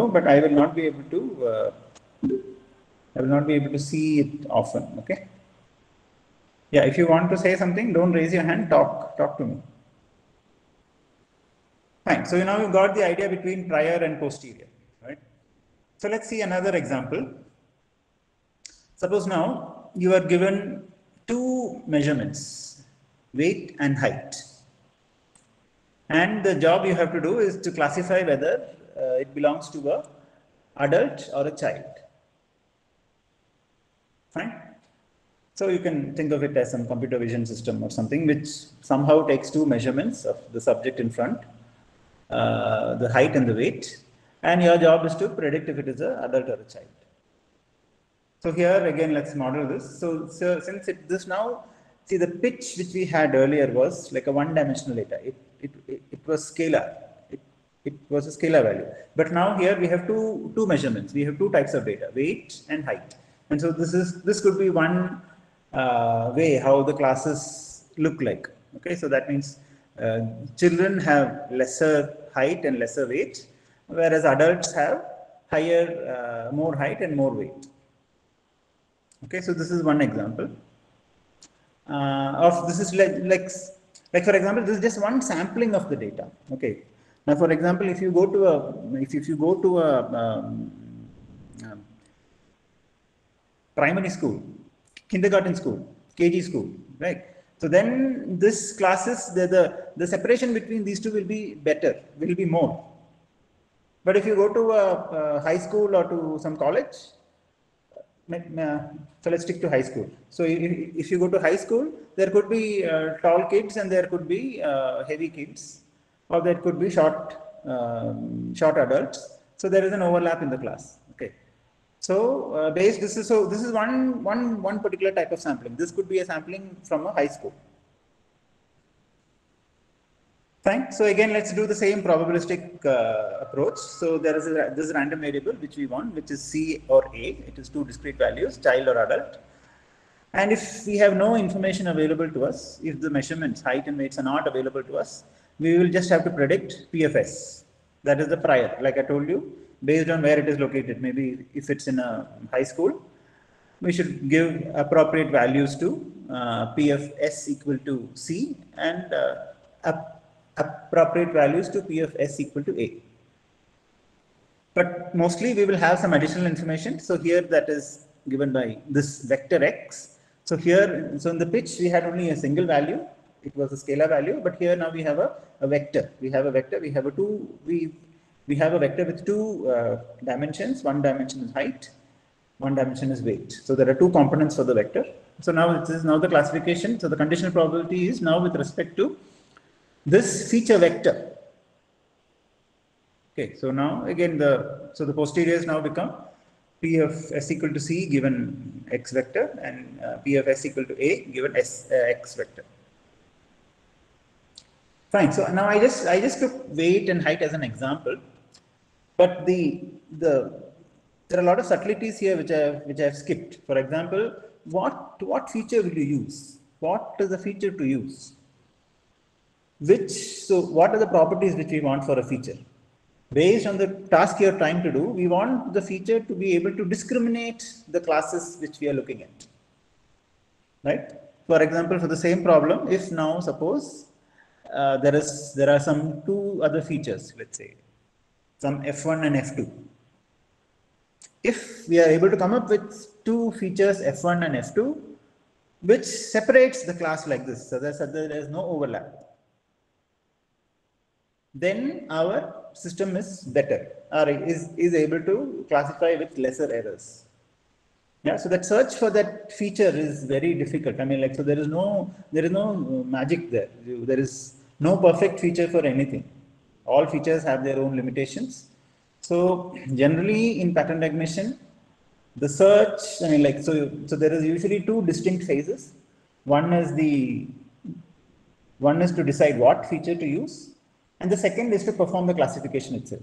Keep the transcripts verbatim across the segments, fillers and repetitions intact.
know, but I will not be able to, uh, I will not be able to see it often, okay? Yeah, if you want to say something, don't raise your hand, talk, talk to me. Fine, so now you've got the idea between prior and posterior, right? So let's see another example. Suppose now you are given two measurements, weight and height. And the job you have to do is to classify whether uh, it belongs to a adult or a child. Fine. So you can think of it as some computer vision system or something which somehow takes two measurements of the subject in front, uh, the height and the weight, and your job is to predict if it is an adult or a child. So here again, let's model this. So, so since it, this now, see the pitch which we had earlier was like a one-dimensional data. It, it, it, it was scalar. It, it was a scalar value. But now here we have two, two measurements. We have two types of data, weight and height. And so this is this could be one uh, way how the classes look like. Okay, so that means uh, children have lesser height and lesser weight, whereas adults have higher, uh, more height and more weight. Okay, so this is one example uh, of this is like, like like for example, this is just one sampling of the data. Okay, now for example, if you go to a if, if you go to a um, um, primary school, kindergarten school, K G school, right? So then this classes the, the the separation between these two will be better, will be more. But if you go to a, a high school or to some college, so let's stick to high school. So if, if you go to high school, there could be uh, tall kids and there could be uh, heavy kids, or there could be short um, short adults. So there is an overlap in the class. Okay. So uh, based this is so this is one one one particular type of sampling. This could be a sampling from a high school. Fine. So again, let's do the same probabilistic uh, approach. So there is a, this random variable which we want, which is C or A. It is two discrete values, child or adult. And if we have no information available to us, if the measurements, height and weights are not available to us, we will just have to predict P F S. That is the prior, like I told you, based on where it is located. Maybe if it's in a high school, we should give appropriate values to uh, P F S equal to C and uh, up appropriate values to P of S equal to A. But mostly we will have some additional information. So here that is given by this vector X. So here, so in the pitch we had only a single value. It was a scalar value, but here now we have a, a vector. We have a vector, we have a two, we, we have a vector with two uh, dimensions. One dimension is height, one dimension is weight. So there are two components for the vector. So now this is now the classification. So the conditional probability is now with respect to this feature vector. Okay, so now again the so the posteriors now become P of S equal to C given X vector and uh, P of S equal to A given S uh, X vector. Fine. So now I just I just took weight and height as an example, but the the there are a lot of subtleties here which I have, which I have skipped. For example, what what feature will you use? What is the feature to use? Which, so what are the properties which we want for a feature? Based on the task you are trying to do, we want the feature to be able to discriminate the classes which we are looking at. Right? For example, for the same problem, if now suppose uh, there is there are some two other features, let's say some F one and F two. If we are able to come up with two features F one and F two, which separates the class like this, so that there is no overlap, then our system is better or is, is able to classify with lesser errors. Yeah, so that search for that feature is very difficult. I mean, like, so there is no, there is no magic there. There is no perfect feature for anything. All features have their own limitations. So generally in pattern recognition, the search, I mean, like, so, so there is usually two distinct phases. One is the, one is to decide what feature to use, and the second is to perform the classification itself.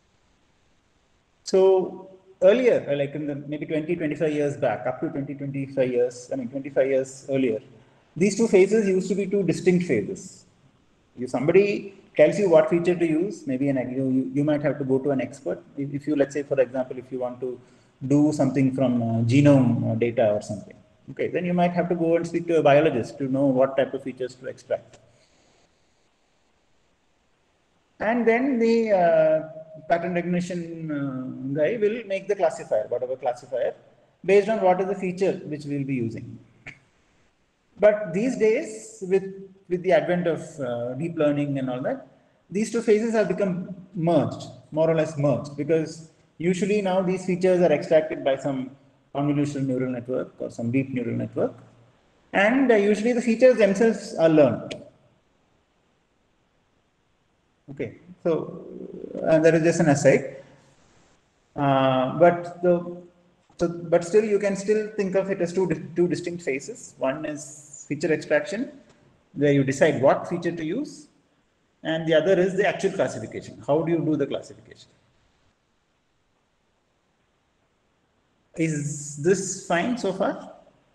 So earlier, like in the maybe twenty, twenty-five years back, up to twenty, twenty-five years, I mean twenty-five years earlier, these two phases used to be two distinct phases. If somebody tells you what feature to use. Maybe an you, you might have to go to an expert. If, if you, let's say, for example, if you want to do something from uh, genome data or something, okay, then you might have to go and speak to a biologist to know what type of features to extract. And then the uh, pattern recognition uh, guy will make the classifier, whatever classifier, based on what is the feature which we will be using. But these days, with, with the advent of uh, deep learning and all that, these two phases have become merged, more or less merged, because usually now these features are extracted by some convolutional neural network or some deep neural network, and uh, usually the features themselves are learned. Okay, so uh, that is just an aside, uh, but the so but still you can still think of it as two two distinct phases. One is feature extraction, where you decide what feature to use, and the other is the actual classification. How do you do the classification? Is this fine so far?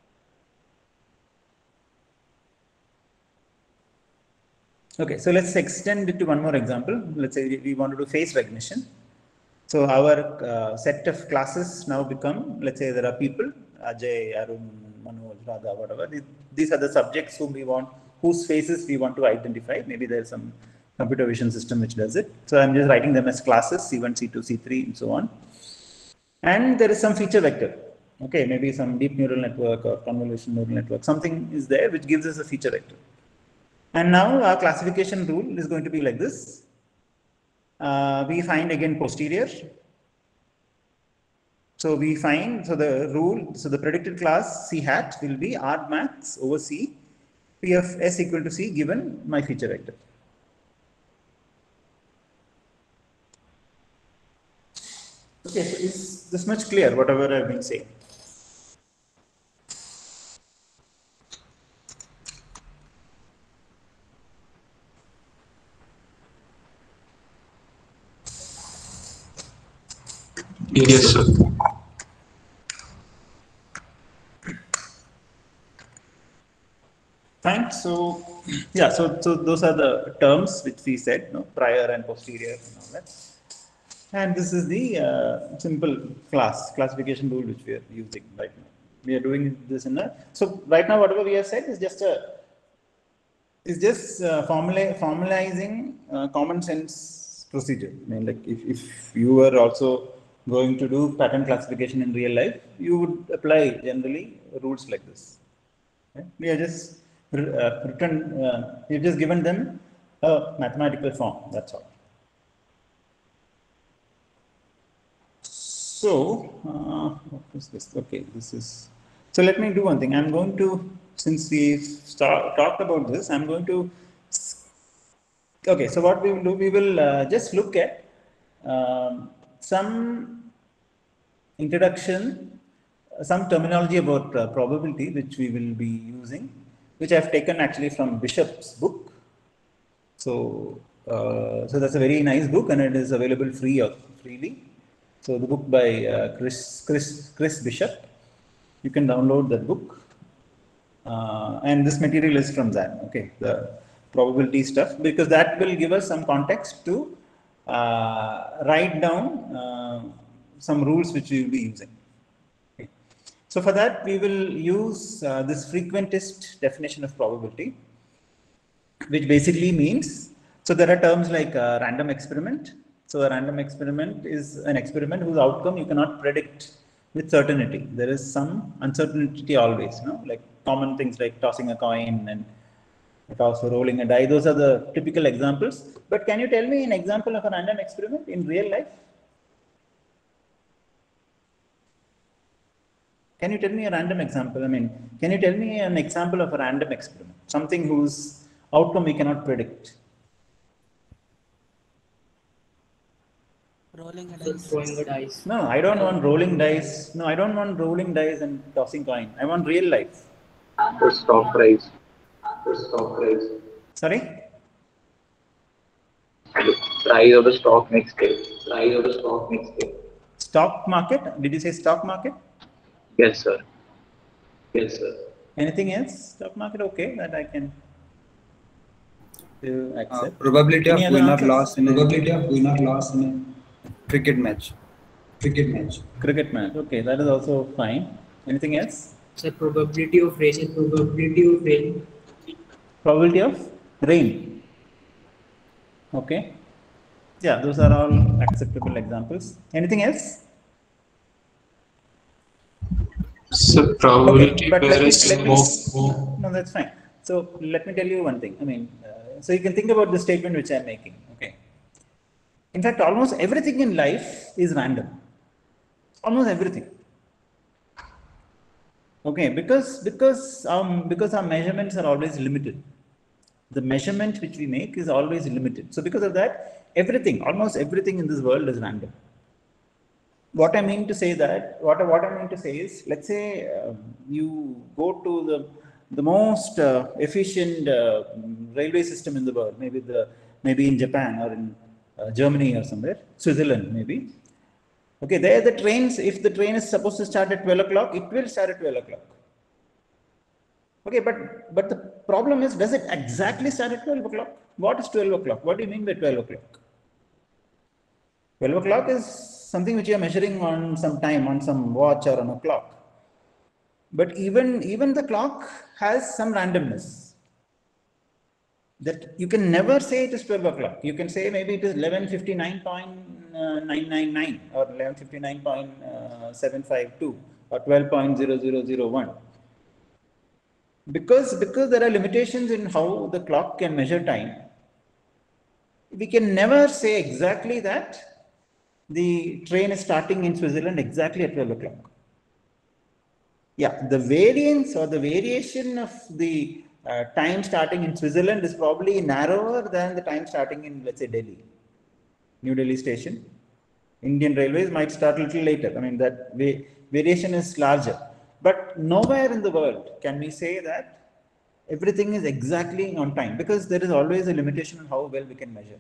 Okay, so let's extend it to one more example. Let's say we want to do face recognition. So our uh, set of classes now become, let's say there are people, Ajay, Arun, Manoj, Radha, whatever. These, these are the subjects whom we want, whose faces we want to identify. Maybe there's some computer vision system which does it. So I'm just writing them as classes, C one, C two, C three, and so on. And there is some feature vector. Okay, maybe some deep neural network or convolutional neural network. Something is there which gives us a feature vector. And now our classification rule is going to be like this. Uh, we find again posterior. So we find, so the rule, so the predicted class C hat will be R max over C, P of S equal to C given my feature vector. Okay, so is this much clear, whatever I've been saying? Yes, sir. Fine. So, yeah, so, so those are the terms which we said, no, prior and posterior and all that. And this is the uh, simple class, classification rule which we are using right now. We are doing this in a, so right now whatever we have said is just a, is just uh, formula, formalizing uh, common sense procedure. I mean, like if, if you were also going to do pattern classification in real life, you would apply generally rules like this. Okay? We are just uh, written, uh, we've just given them a mathematical form, that's all. So, uh, what is this? Okay, this is, so let me do one thing. I'm going to, since we've start, talked about this, I'm going to, okay, so what we will do, we will uh, just look at um, some introduction, some terminology about uh, probability, which we will be using, which I've taken actually from Bishop's book. So, uh, so that's a very nice book, and it is available free of freely. So the book by uh, Chris Chris Chris Bishop, you can download that book, uh, and this material is from that. Okay, the probability stuff, because that will give us some context to uh, write down uh, some rules which we will be using. Okay. So for that we will use uh, this frequentist definition of probability, which basically means, so there are terms like uh, random experiment. So a random experiment is an experiment whose outcome you cannot predict with certainty. There is some uncertainty always, you know, like common things like tossing a coin and toss or rolling a die. Those are the typical examples. But can you tell me an example of a random experiment in real life? Can you tell me a random example? I mean, can you tell me an example of a random experiment? Something whose outcome we cannot predict. Rolling a dice. Throwing a dice. No, I don't want rolling dice. No, I don't want rolling dice and tossing coin. I want real life. The stock price. The stock price. Sorry? The price of the stock next day. Price of the stock next day. Stock market? Did you say stock market? Yes, sir. Yes, sir. Anything else? Stock market? Okay, that I can. to Uh, accept. probability Any of other winner answers? loss in a Probability of winner loss in a cricket match. cricket match. Cricket match. Okay, that is also fine. Anything else? Sir, probability of rain. Sir, probability of rain. Probability of rain. Okay. Yeah, those are all acceptable examples. Anything else? So probability Okay, but let me, whereas let me, smoke. no, that's fine. So let me tell you one thing. I mean, uh, so you can think about the statement which I'm making. Okay. In fact, almost everything in life is random. Almost everything. Okay, because because um because our measurements are always limited. The measurement which we make is always limited. So because of that, everything, almost everything in this world is random. What I mean to say that, what, what I mean to say is, let's say uh, you go to the, the most uh, efficient uh, railway system in the world, maybe the, maybe in Japan or in uh, Germany or somewhere, Switzerland maybe. Okay, there the trains, if the train is supposed to start at twelve o'clock, it will start at twelve o'clock. Okay, but, but the problem is, does it exactly start at twelve o'clock? What is twelve o'clock? What do you mean by twelve o'clock? twelve o'clock is something which you are measuring on some time, on some watch or on a clock. But even, even the clock has some randomness. That you can never say it is twelve o'clock. You can say maybe it is eleven fifty-nine point nine nine nine or eleven fifty-nine point seven five two or twelve point zero zero zero one. Because, because there are limitations in how the clock can measure time, we can never say exactly that the train is starting in Switzerland exactly at twelve o'clock. Yeah, the variance or the variation of the uh, time starting in Switzerland is probably narrower than the time starting in, let's say, Delhi, New Delhi station. Indian Railways might start a little later. I mean, that va variation is larger. But nowhere in the world can we say that everything is exactly on time, because there is always a limitation on how well we can measure.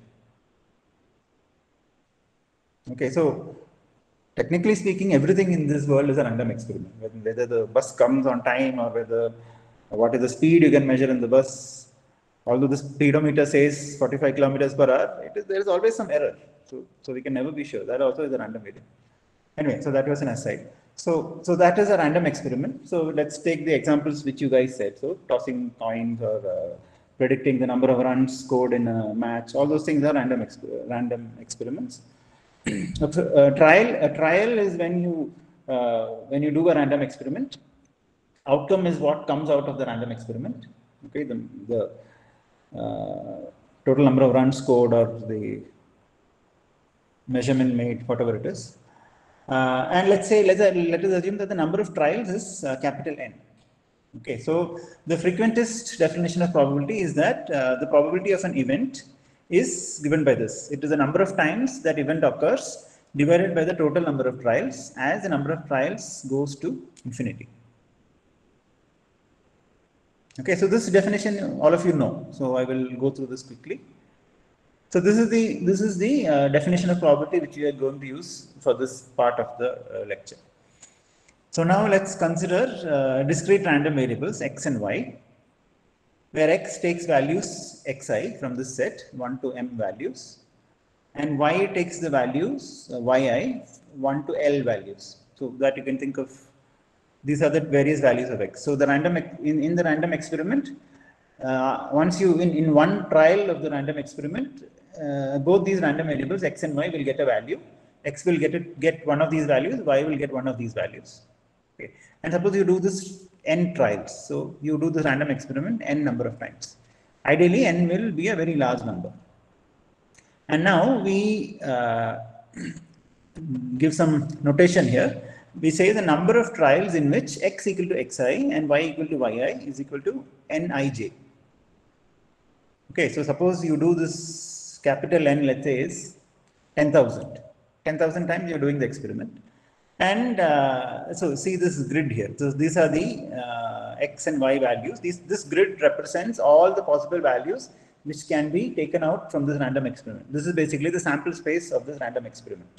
Okay, so technically speaking, everything in this world is a random experiment. Whether the bus comes on time or whether what is the speed you can measure in the bus. Although the speedometer says forty-five kilometers per hour, it is, there is always some error. So, so we can never be sure. That also is a random variable. Anyway, so that was an aside. So, so that is a random experiment. So let's take the examples which you guys said. So tossing coins or uh, predicting the number of runs scored in a match. All those things are random exper random experiments. A trial, a trial is when you uh, when you do a random experiment. Outcome is what comes out of the random experiment. Okay, the, the uh, total number of runs scored or the measurement made, whatever it is. Uh, and let's say let's let us assume that the number of trials is uh, capital N. Okay, so the frequentist definition of probability is that uh, the probability of an event is given by this. It is the number of times that event occurs divided by the total number of trials as the number of trials goes to infinity. Okay, so this definition all of you know. So I will go through this quickly. So this is the this is the uh, definition of probability which we are going to use for this part of the uh, lecture. So now let's consider uh, discrete random variables x and y, where x takes values xi from this set one to m values, and y takes the values uh, yi one to l values. So that you can think of, these are the various values of x. So the random in, in the random experiment, uh, once you in, in one trial of the random experiment, uh, both these random variables x and y will get a value. X will get it, get one of these values, y will get one of these values. Okay. And suppose you do this n trials. So you do this random experiment n number of times. Ideally, n will be a very large number. And now we uh, give some notation here. We say the number of trials in which x equal to xi and y equal to yi is equal to nij. Okay, so suppose you do this capital N, let's say, is ten thousand. ten thousand times you're doing the experiment. And uh, so see this grid here. So these are the uh, x and y values. These, this grid represents all the possible values which can be taken out from this random experiment. This is basically the sample space of this random experiment.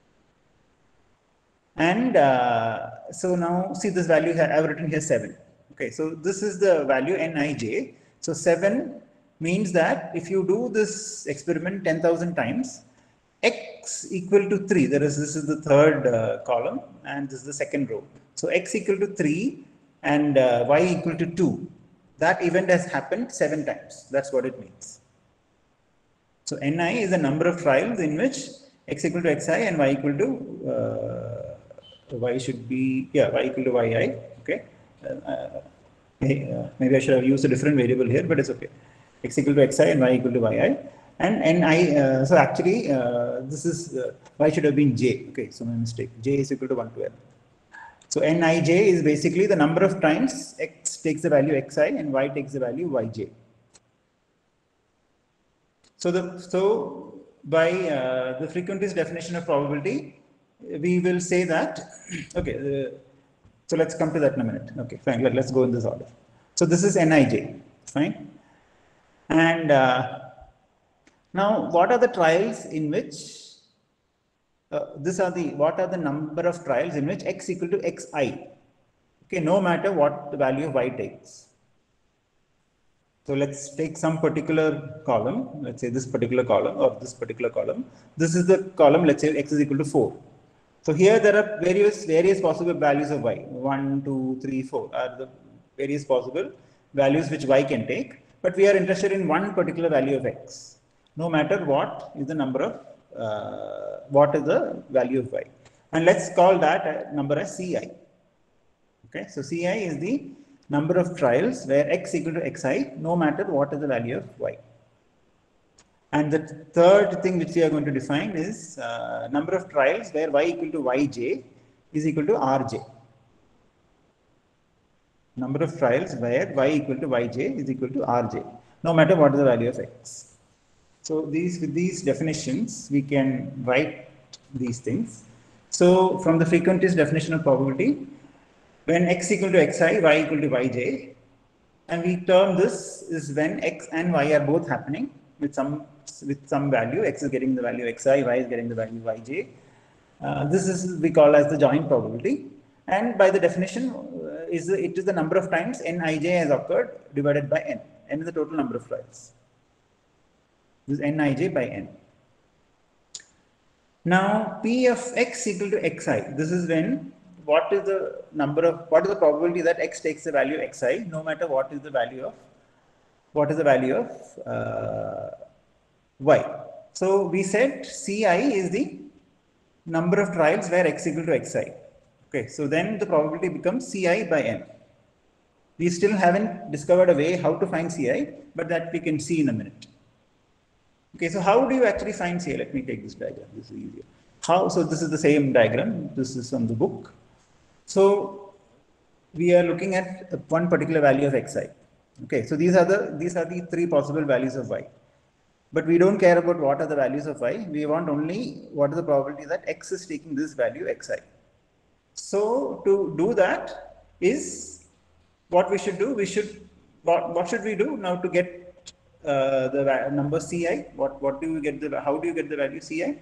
And uh, so now see this value here, I've written here seven. Okay, so this is the value nij. So seven means that if you do this experiment ten thousand times, x equal to three, there is, this is the third uh, column and this is the second row. So x equal to three and uh, y equal to two. That event has happened seven times. That's what it means. So Ni is the number of trials in which x equal to xi and y equal to, uh, y should be, yeah, y equal to yi, okay. Uh, maybe I should have used a different variable here, but it's okay. X equal to xi and y equal to yi. And Ni, uh, so actually, uh, this is, uh, y should have been j, okay, so my mistake. J is equal to one twelve. So Nij is basically the number of times x takes the value xi and y takes the value yj. So the so by uh, the frequentist definition of probability, we will say that okay. Uh, so let's come to that in a minute. Okay, fine. Let, let's go in this order. So this is Nij, fine. And uh, now, what are the trials in which uh, this are the what are the number of trials in which x equal to xi? Okay, no matter what the value of y takes. So let's take some particular column, let's say this particular column or this particular column. This is the column, let's say x is equal to four. So here there are various various possible values of y. one, two, three, four are the various possible values which y can take. But we are interested in one particular value of x. No matter what is the number of, uh, what is the value of y. And let's call that number as Ci. Okay, so Ci is the number of trials where x equal to xi, no matter what is the value of y. And the third thing which we are going to define is uh, number of trials where y equal to yj is equal to rj. Number of trials where y equal to yj is equal to rj, no matter what is the value of x. So these with these definitions, we can write these things. So from the frequentist definition of probability, when x equal to xi, y equal to yj, and we term this is when x and y are both happening with some with some value. X is getting the value xi, y is getting the value yj. Uh, this is we call as the joint probability. And by the definition, uh, is the, it is the number of times Nij has occurred divided by n. N is the total number of trials. This is Nij by n. Now P of x equal to xi. This is when what is the number of what is the probability that x takes the value xi, no matter what is the value of what is the value of uh, y. So we said Ci is the number of trials where x equal to xi. Okay, so then the probability becomes Ci by n. We still haven't discovered a way how to find Ci, but that we can see in a minute. Okay, so how do you actually find Ci? Let me take this diagram. This is easier. How? So this is the same diagram. This is from the book. So we are looking at one particular value of xi. Okay, so these are the these are the three possible values of y. But we don't care about what are the values of y. We want only what is the probability that x is taking this value xi. So to do that is what we should do. We should what what should we do now to get uh, the number Ci? What what do we get the how do you get the value Ci?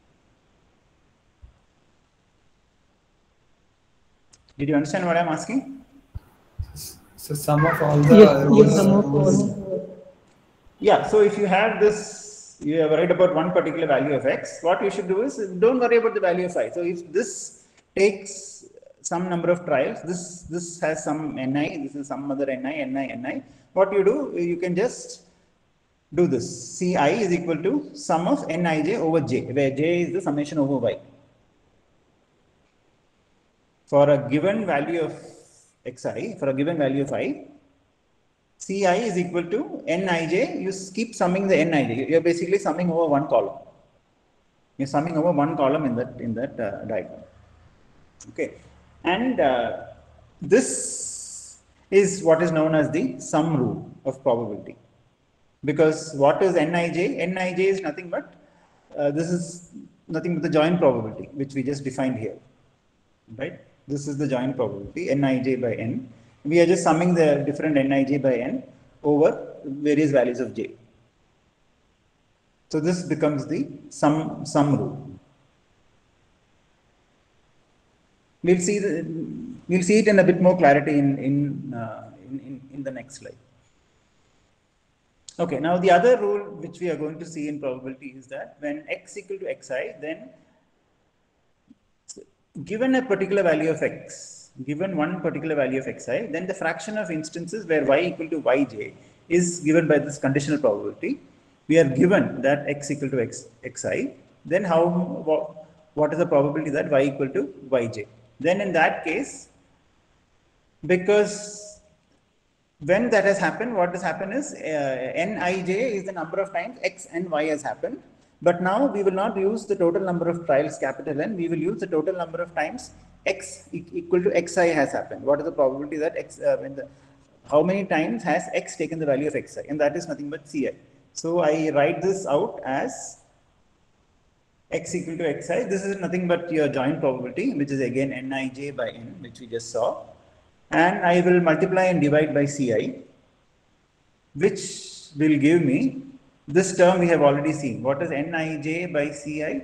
Did you understand what I'm asking? So sum of all the Yes, rows. yes, sum of all. Yeah, so if you have this, you are worried about one particular value of x, what you should do is don't worry about the value of y. So if this takes some number of trials, this this has some ni, this is some other ni, ni, ni. What you do, you can just do this. Ci is equal to sum of nij over j, where j is the summation over y. For a given value of xi, for a given value of I, Ci is equal to Nij, you keep summing the Nij. You're basically summing over one column. You're summing over one column in that, in that uh, diagram. Okay. And uh, this is what is known as the sum rule of probability. Because what is Nij? Nij is nothing but, uh, this is nothing but the joint probability, which we just defined here. Right? This is the joint probability, Nij by n. We are just summing the different Nij by n over various values of j. So this becomes the sum, sum rule. We'll see the, we'll see it in a bit more clarity in, in, uh, in, in, in the next slide. Okay, now the other rule which we are going to see in probability is that when x equal to xi, then given a particular value of x, given one particular value of xi, then the fraction of instances where y equal to yj is given by this conditional probability. We are given that x equal to x, xi, then how, what, what is the probability that y equal to yj? Then in that case, because when that has happened, what has happened is uh, nij is the number of times x and y has happened. But now we will not use the total number of trials capital N, we will use the total number of times x e equal to xi has happened. What is the probability that x, uh, when the, how many times has x taken the value of xi? And that is nothing but ci. So I write this out as x equal to xi. This is nothing but your joint probability, which is again nij by n, which we just saw. And I will multiply and divide by ci, which will give me this term we have already seen. What is nij by ci?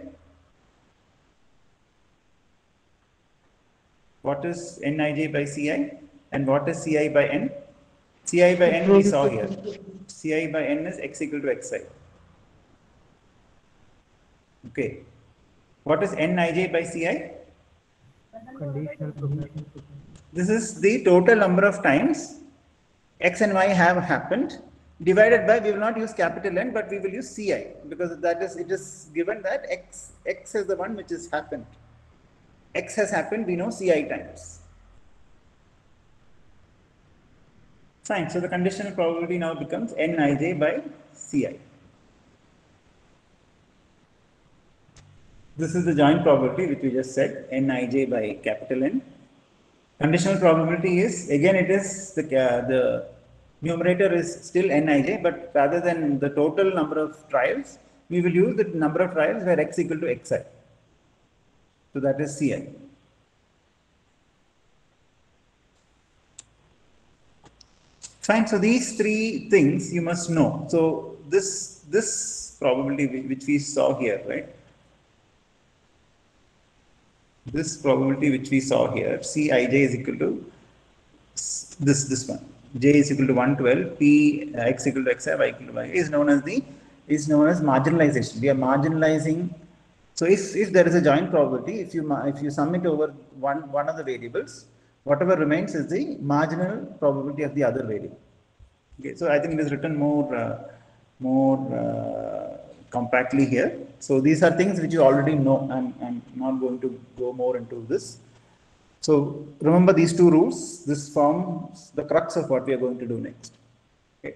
What is nij by ci? And what is ci by n? Ci by n we saw here. Ci by n is x equal to xi. Okay. What is nij by ci? Conditional probability. This is the total number of times x and y have happened divided by, we will not use capital N, but we will use ci, because that is, it is given that x, x is the one which has happened. X has happened, we know ci times. Fine, so the conditional probability now becomes nij by ci. This is the joint probability which we just said, nij by capital N. Conditional probability is, again it is, the, uh, the numerator is still nij, but rather than the total number of trials, we will use the number of trials where x equal to xi. So that is ci. Fine, so these three things you must know. So this, this probability which we saw here, right? This probability which we saw here, Cij is equal to this, this one. J is equal to one twelve, P uh, x equal to xi, y equal to y is known as the, is known as marginalization. We are marginalizing. So if, if there is a joint probability, if you, if you sum it over one, one of the variables, whatever remains is the marginal probability of the other variable. Okay, so I think it is written more, uh, more uh, compactly here. So these are things which you already know. I'm, I'm not going to go more into this. So remember these two rules. This forms the crux of what we are going to do next. Okay.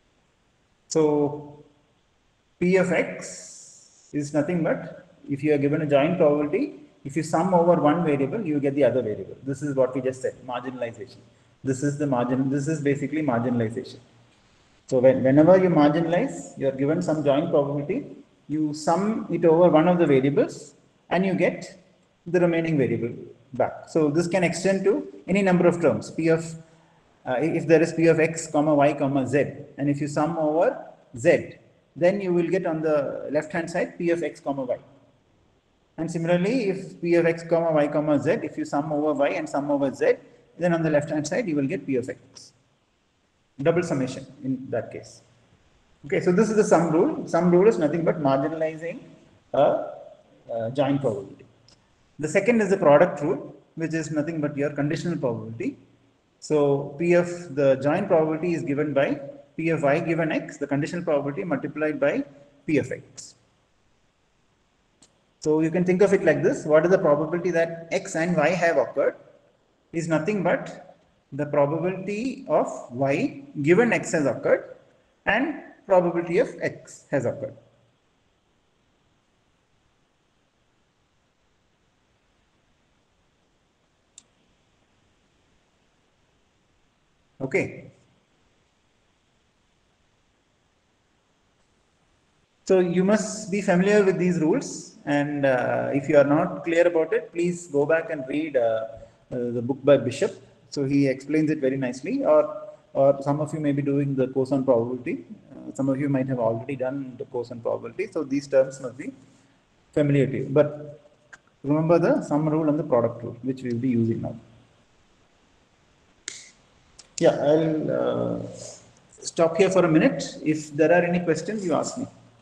So P of x is nothing but, if you are given a joint probability, if you sum over one variable, you get the other variable. This is what we just said, marginalization. This is the margin, this is basically marginalization. So when, whenever you marginalize, you are given some joint probability, you sum it over one of the variables and you get the remaining variable back. So this can extend to any number of terms. P of, uh, if there is P of x comma y comma z, and if you sum over z, then you will get on the left hand side P of x comma y. And similarly, if P of x comma y comma z, if you sum over y and sum over z, then on the left hand side you will get P of x. Double summation in that case. Okay, so this is the sum rule. Sum rule is nothing but marginalizing a, a joint probability. The second is the product rule, which is nothing but your conditional probability. So P of the joint probability is given by P of y given x, the conditional probability multiplied by P of x. So you can think of it like this. What is the probability that x and y have occurred? Is nothing but the probability of y given x has occurred and probability of x has occurred. Okay. So you must be familiar with these rules, and uh, if you are not clear about it, please go back and read uh, uh, the book by Bishop. So he explains it very nicely, or or some of you may be doing the course on probability. Uh, some of you might have already done the course on probability. So these terms must be familiar to you. But remember the sum rule and the product rule, which we will be using now. Yeah, I'll uh, stop here for a minute. If there are any questions, you ask me.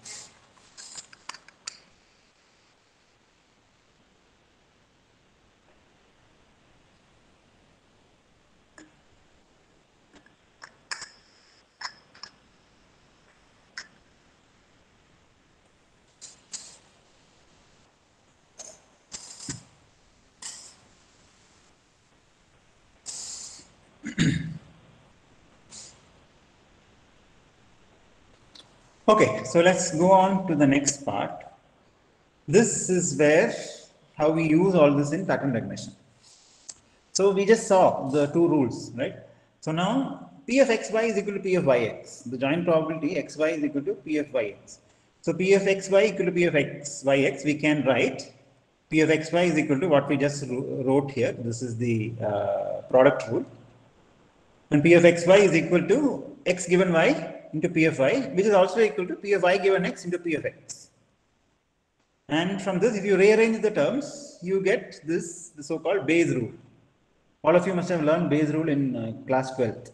Okay, so let's go on to the next part. This is where how we use all this in pattern recognition. So we just saw the two rules, right? So now P of xy is equal to P of yx. The joint probability xy is equal to P of yx. So P of xy equal to P of x, yx, we can write P of xy is equal to what we just wrote here. This is the uh, product rule. And P of xy is equal to x given y into P of y, which is also equal to P of y given x into P of x. And from this, if you rearrange the terms, you get this, the so-called Bayes rule. All of you must have learned Bayes rule in uh, class twelfth.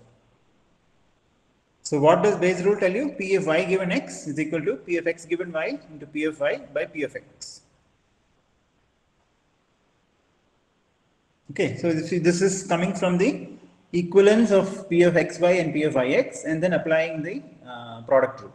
So what does Bayes rule tell you? P of y given x is equal to P of x given y into P of y by P of x. Okay, so this, this is coming from the equivalence of P of xy and P of ix, and then applying the uh, product rule.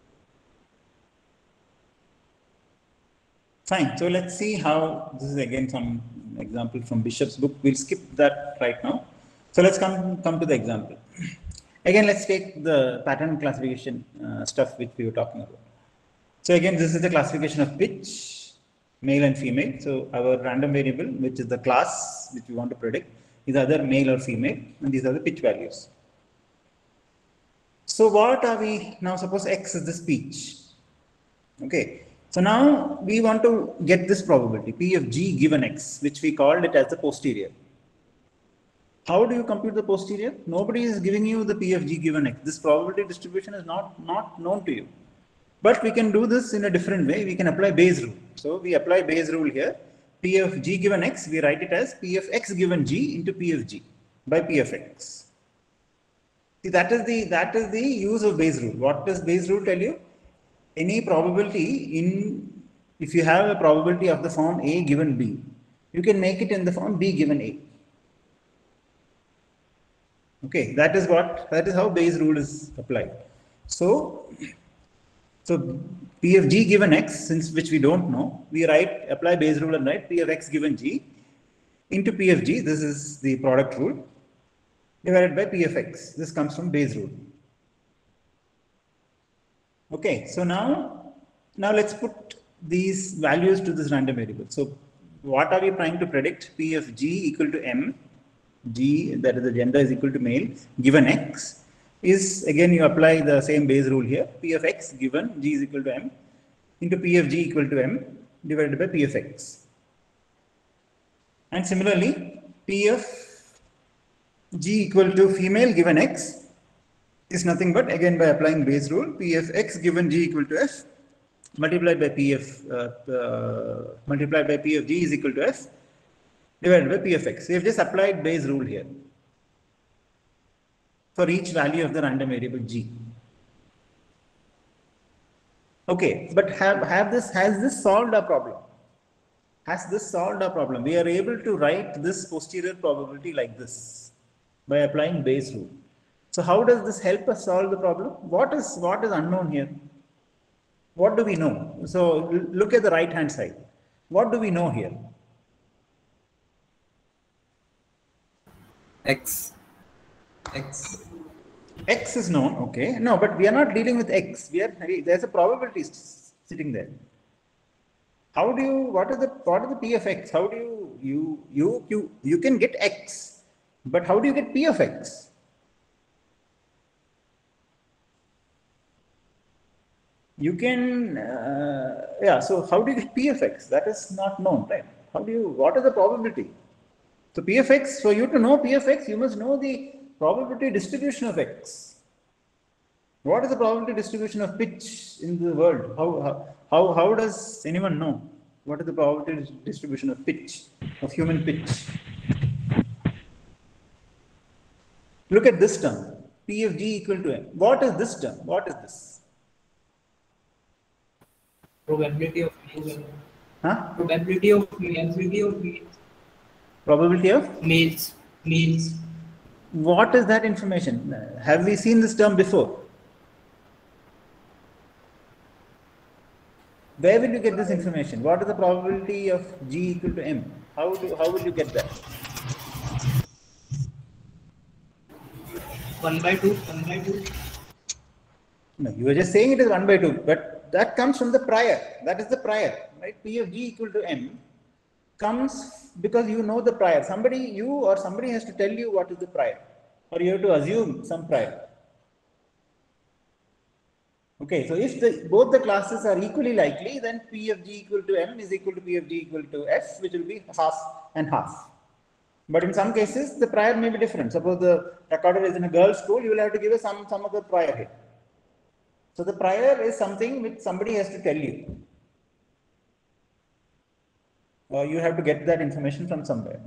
Fine. So let's see how this is again some example from Bishop's book. We'll skip that right now. So let's come come to the example. Again, let's take the pattern classification uh, stuff which we were talking about. So again, this is the classification of pitch, male and female. So our random variable, which is the class which we want to predict, is either male or female, and these are the pitch values. So what are we now? Suppose x is this pitch. Okay. So now we want to get this probability P of g given x, which we called it as the posterior. How do you compute the posterior? Nobody is giving you the P of g given x. This probability distribution is not, not known to you. But we can do this in a different way. We can apply Bayes rule. So we apply Bayes rule here. P of g given x, we write it as P of x given g into P of g by P of x. See, that is the that is the use of Bayes rule. What does Bayes rule tell you? Any probability in, if you have a probability of the form A given B, you can make it in the form B given A. Okay, that is what, that is how Bayes rule is applied. So, so P of g given x, since which we don't know, we write, apply Bayes rule and write P of x given g into P of g, this is the product rule, divided by P of x. This comes from Bayes rule. Okay, so now, now let's put these values to this random variable. So what are we trying to predict? P of g equal to m, g, that is the gender is equal to male, given x, is again you apply the same Bayes rule here. P of x given g is equal to m into P of g equal to m divided by P of x. And similarly, P of g equal to female given x is nothing but, again by applying Bayes rule, P of x given g equal to f multiplied by P of uh, uh, multiplied by P of g is equal to f divided by P of x. We have just applied Bayes rule here for each value of the random variable g. Okay, but have, have this, has this solved our problem? Has this solved our problem? We are able to write this posterior probability like this by applying Bayes rule. So how does this help us solve the problem? What is, what is unknown here? What do we know? So look at the right hand side. What do we know here? X. X. X is known, okay. No, but we are not dealing with X. We are, there's a probability sitting there. How do you, what is the, what is the P of X? How do you, you, you, you, you can get X, but how do you get P of X? You can, uh, yeah, so how do you get P of X? That is not known, right? How do you, what is the probability? So P of X, for you to know P of X, you must know the probability distribution of X. What is the probability distribution of pitch in the world? How, how, how, how does anyone know? What is the probability distribution of pitch, of human pitch? Look at this term. P of G equal to M. What is this term? What is this? Probability of Huh? probability of probability of Probability of? males males. What is that information? Have we seen this term before? Where will you get this information? What is the probability of G equal to M? How do how will you get that? One by two. One by two. No, you were just saying it is one by two, but that comes from the prior. That is the prior, right? P of G equal to M comes because you know the prior. Somebody, you or somebody has to tell you what is the prior, or you have to assume some prior. Okay, so if the, both the classes are equally likely, then P of G equal to M is equal to P of G equal to F, which will be half and half. But in some cases, the prior may be different. Suppose the recorder is in a girls' school, you will have to give us some, some of the prior here. So the prior is something which somebody has to tell you. Or you have to get that information from somewhere.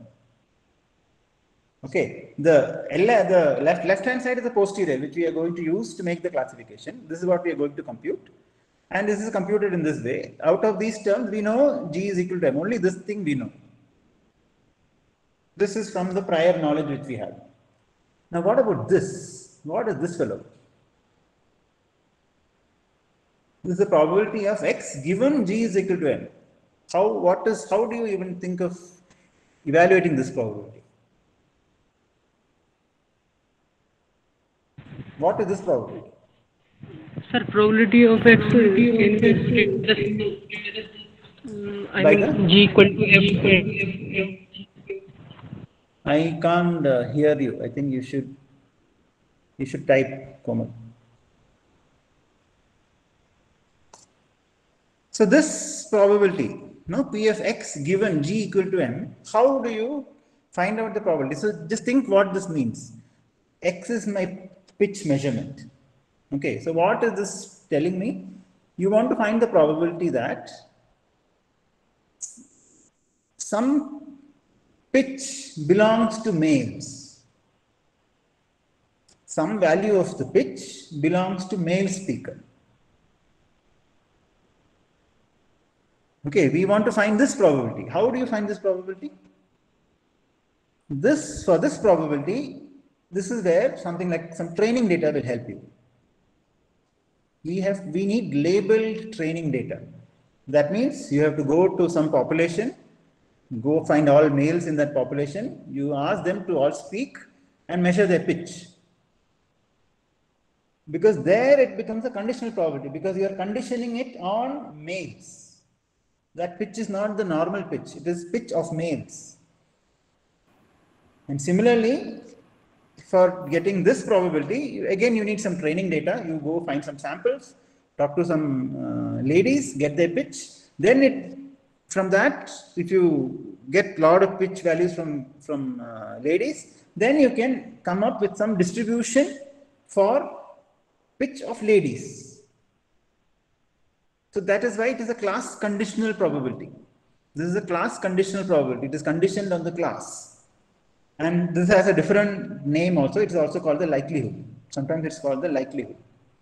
Okay, the, the left, left hand side is the posterior, which we are going to use to make the classification. This is what we are going to compute. And this is computed in this way. Out of these terms, we know G is equal to M. Only this thing we know. This is from the prior knowledge which we have. Now, what about this? What is this fellow? This is the probability of X given G is equal to M. How, what is, how do you even think of evaluating this probability? What is this probability? Sir, probability of X can be just, um, I By mean, the? G equal to F. I can't uh, hear you. I think you should, you should type, Komal. So this probability, no, P of X given G equal to M, how do you find out the probability? So just think what this means. X is my pitch measurement. Okay, so what is this telling me? You want to find the probability that some pitch belongs to males. Some value of the pitch belongs to male speaker. Okay, we want to find this probability. How do you find this probability? This, for this probability, this is where something like some training data will help you. We have, we need labeled training data. That means you have to go to some population, go find all males in that population, you ask them to all speak and measure their pitch. Because there it becomes a conditional probability, because you are conditioning it on males. That pitch is not the normal pitch, it is pitch of males. And similarly, for getting this probability, again you need some training data. You go find some samples, talk to some uh, ladies, get their pitch. Then it, from that, if you get lot of pitch values from, from uh, ladies, then you can come up with some distribution for pitch of ladies. So that is why it is a class conditional probability. This is a class conditional probability. It is conditioned on the class. And this has a different name also. It is also called the likelihood. Sometimes it's called the likelihood.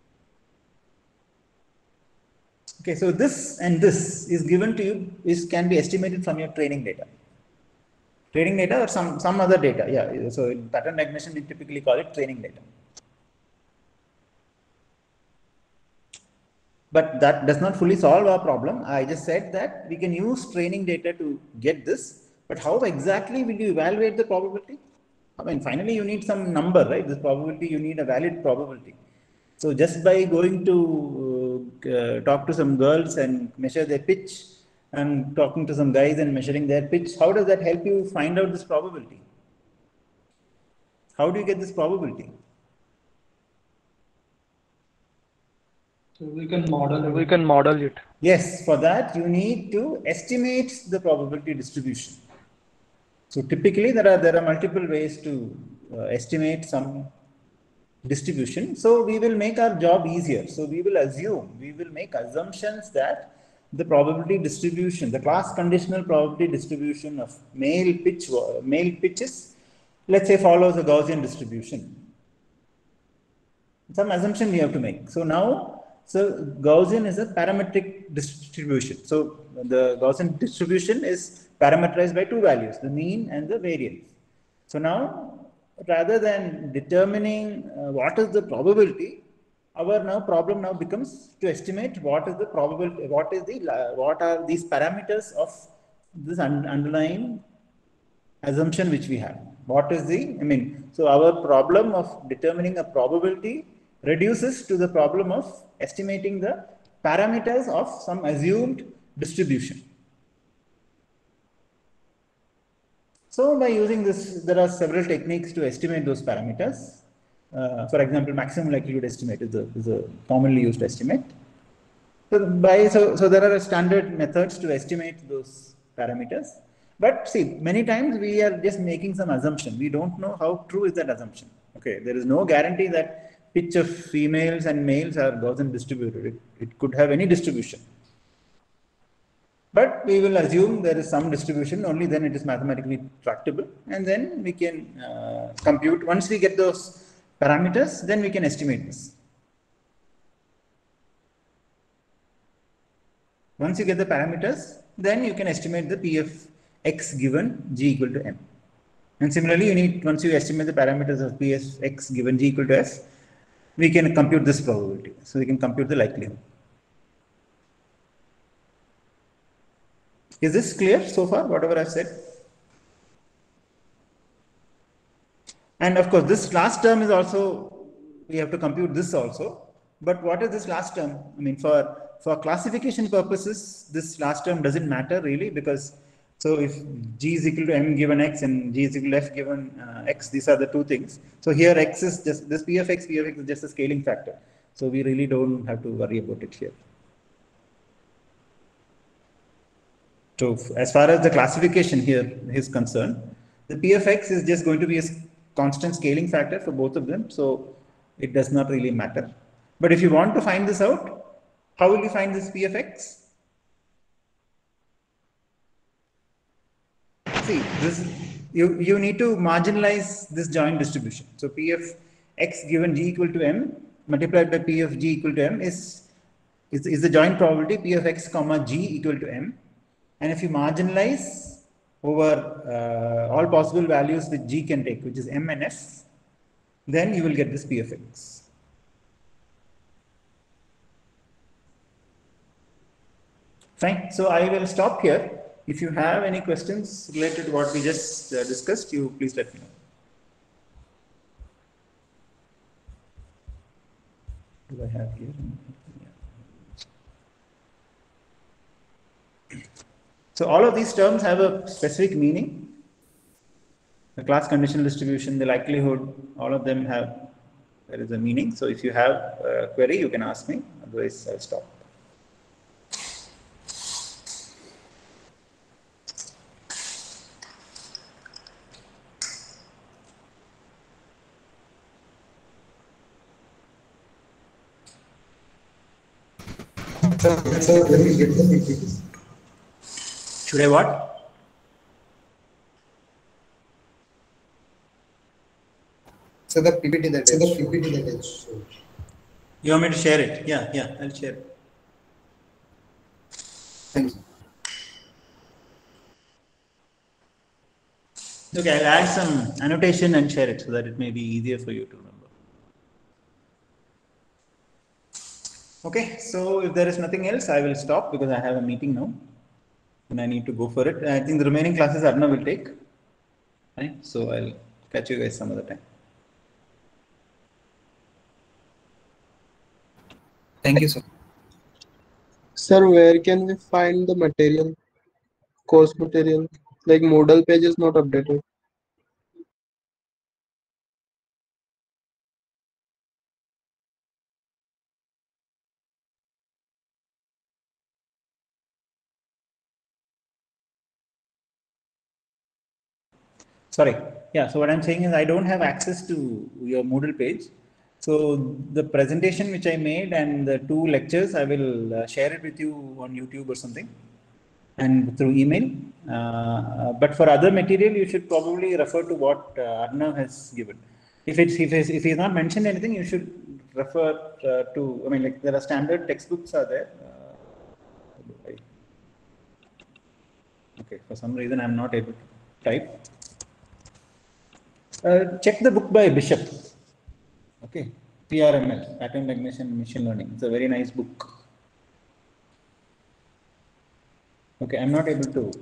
Okay, so this and this is given to you, is can be estimated from your training data. Training data or some, some other data. Yeah, so in pattern recognition, we typically call it training data. But that does not fully solve our problem. I just said that we can use training data to get this. But how exactly will you evaluate the probability? I mean, finally, you need some number, right? This probability, you need a valid probability. So just by going to uh, talk to some girls and measure their pitch, and talking to some guys and measuring their pitch, how does that help you find out this probability? How do you get this probability? So we can model it. We can model it. Yes, for that you need to estimate the probability distribution. So typically there are there are multiple ways to uh, estimate some distribution. So we will make our job easier. So we will assume, we will make assumptions that the probability distribution, the class conditional probability distribution of male pitch, male pitches, let's say follows a Gaussian distribution. some assumption we have to make. So now, so Gaussian is a parametric distribution. So the Gaussian distribution is parameterized by two values, the mean and the variance. So now, rather than determining uh, what is the probability, our now problem now becomes to estimate what is the probability, what is the, uh, what are these parameters of this un underlying assumption which we have. What is the, I mean, so our problem of determining a probability reduces to the problem of estimating the parameters of some assumed distribution. So by using this, there are several techniques to estimate those parameters. Uh, for example, maximum likelihood estimate is a, is a commonly used estimate. So, by, so, so there are standard methods to estimate those parameters. But see, many times we are just making some assumption. We don't know how true is that assumption. Okay, there is no guarantee that pitch of females and males are Gaussian distributed. It, it could have any distribution. But we will assume there is some distribution, only then it is mathematically tractable, and then we can uh, compute. Once we get those parameters, then we can estimate this. Once you get the parameters, then you can estimate the P of x given g equal to m. And similarly, you need, once you estimate the parameters of P of x given g equal to f, we can compute this probability. So we can compute the likelihood. Is this clear so far, whatever I've said? And of course, this last term is also, we have to compute this also. But what is this last term? I mean, for, for classification purposes, this last term doesn't matter really, because so if g is equal to m given x and g is equal to f given uh, x, these are the two things. So here x is just, this P of x, P of x is just a scaling factor. So we really don't have to worry about it here. So as far as the classification here is concerned, the P of x is just going to be a constant scaling factor for both of them. So it does not really matter. But if you want to find this out, how will you find this P of x? See, this, you, you need to marginalize this joint distribution. So P of x given g equal to m multiplied by P of g equal to m is, is, is the joint probability P of x comma g equal to m. And if you marginalize over uh, all possible values which g can take, which is m and f, then you will get this P of x. Fine. So I will stop here. If you have any questions related to what we just uh, discussed, you please let me know. Do I have here? Yeah. So all of these terms have a specific meaning. The class conditional distribution, the likelihood, all of them have, there is a meaning. So if you have a query, you can ask me, otherwise I'll stop. Should I what? So the P P T that so the P P T that is. You want me to share it? Yeah, yeah, I'll share it. Thank you. Okay, I'll add some annotation and share it so that it may be easier for you to remember. Okay, so if there is nothing else, I will stop because I have a meeting now and I need to go for it. I think the remaining classes Arna will take. Right? So I'll catch you guys some other time. Thank you, sir. Sir, where can we find the material, course material? Like Moodle page is not updated. Sorry. Yeah. So what I'm saying is I don't have access to your Moodle page. So the presentation which I made and the two lectures, I will uh, share it with you on YouTube or something and through email. Uh, but for other material, you should probably refer to what uh, Arnav has given. If it's, if it's, if he's not mentioned anything, you should refer uh, to, I mean, like there are standard textbooks are there. Uh, okay, for some reason I'm not able to type. Uh, check the book by Bishop. Okay, P R M L, Pattern Recognition and Machine Learning. It's a very nice book. Okay, I'm not able to.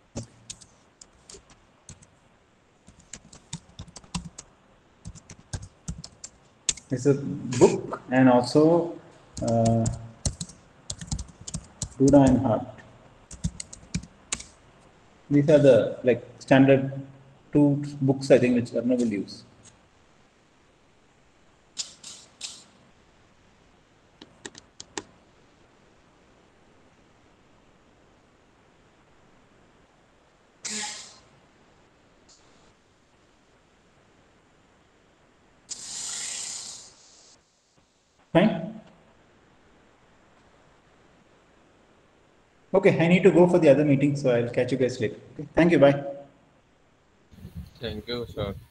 It's a book and also uh, Duda and Hart. These are the like standard two books I think which Arnav will use. Fine. Okay, I need to go for the other meeting, so I'll catch you guys later. Okay, thank you. Bye. Thank you, sir.